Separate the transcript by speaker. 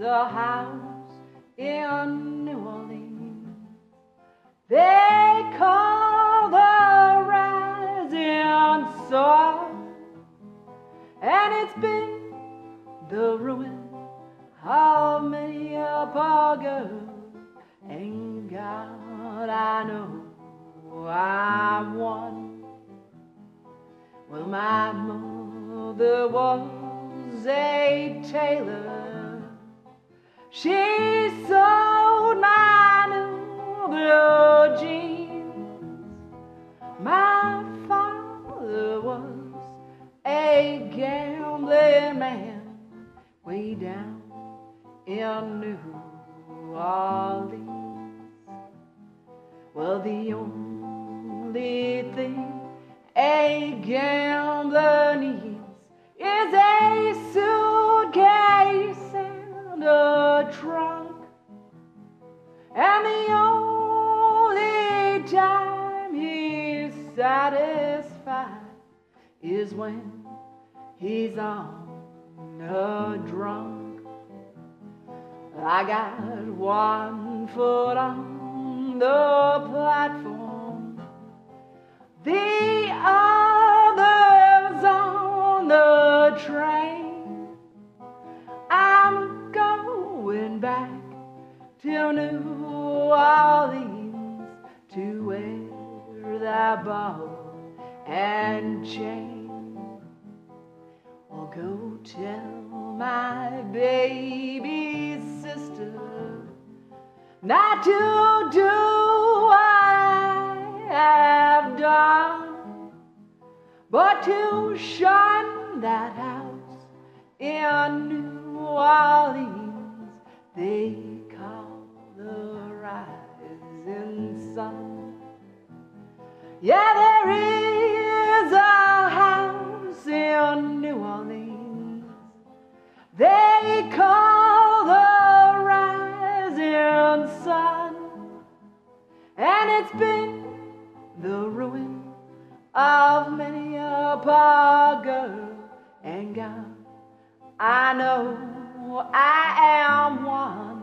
Speaker 1: the house in New Orleans they call the rising sun, and it's been the ruin of many a poor girl. And God, I know I'm one. Well, my mother was a tailor. She sewed my new blue jeans. My father was a gambling man way down in New Orleans. Well, the only thing a gambler needs is a suitcase and a trunk, and the only time he's satisfied is when he's on a drunk. I got one foot on the platform, the other's on the train. I'm going back to New Orleans to wear that ball and chain. Or go tell my baby sister not to do what I have done, but to shun that house in New Orleans they call the rising sun. Yeah, there is a house in New Orleans they call the rising sun, and it's been the ruin of many a poor girl. And God, I know I am one.